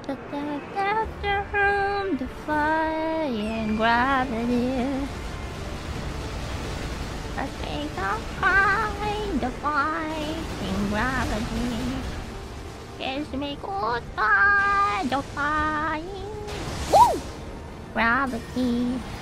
The room, defying gravity. I think I'll cry, defying gravity. Kiss me goodbye, defying gravity.